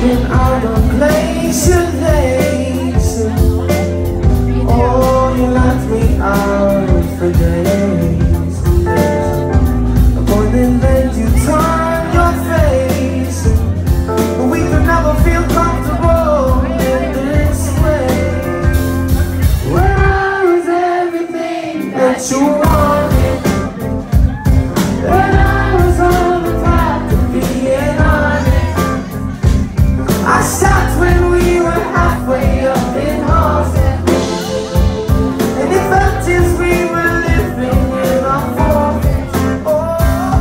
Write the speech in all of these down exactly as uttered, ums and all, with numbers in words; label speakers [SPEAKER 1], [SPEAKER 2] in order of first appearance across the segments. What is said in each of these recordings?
[SPEAKER 1] been out of place lately. Oh, you left me out for days. The point is that you turn your face, but we could never feel comfortable in this way. When I was everything that you wanted, when I was on the path to being honest, I stopped when we were halfway up in Halsted, and it felt as we were living in our forfeits. Oh.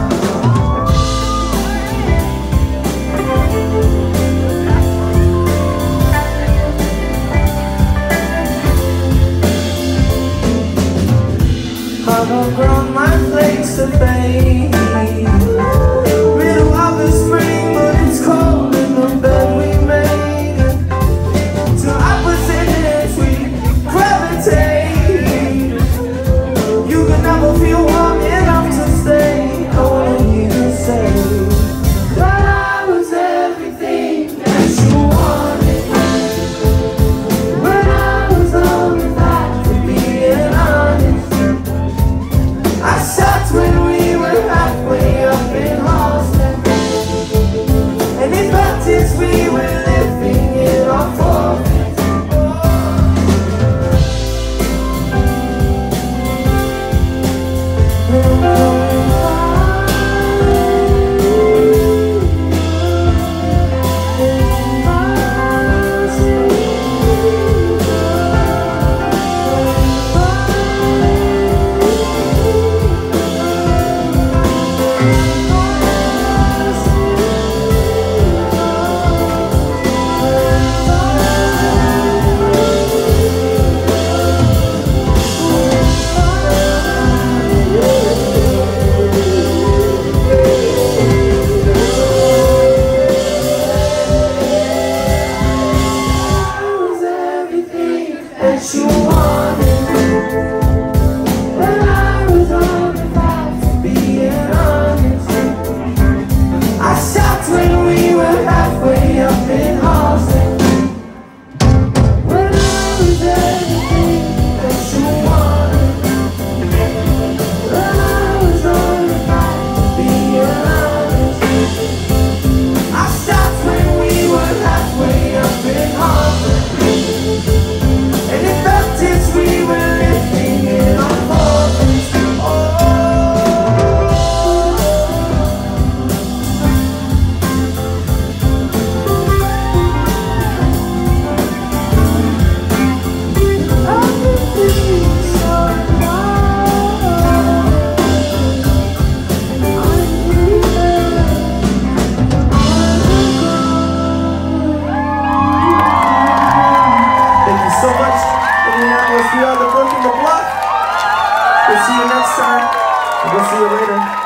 [SPEAKER 1] Above ground, my place to fade. Middle of the spring, but it's cold in the bed we made. To opposite ends we gravitate. You can never feel warm enough to stay. I wanna hear you say that I was everything that you wanted. When I was on the path to being honest, I stopped when we were halfway up in Halsted, and it felt as we were living in our forfeits. That you wanted. When I was on the path to being honest, I stopped when we were halfway up in Halsted. When I was everything that you wanted, when I was on the path to being honest, I stopped when we were halfway up in Halsted. We were living in our forfeits. Thank you so much. We are the Book in the Block. We'll see you next time. We'll see you later.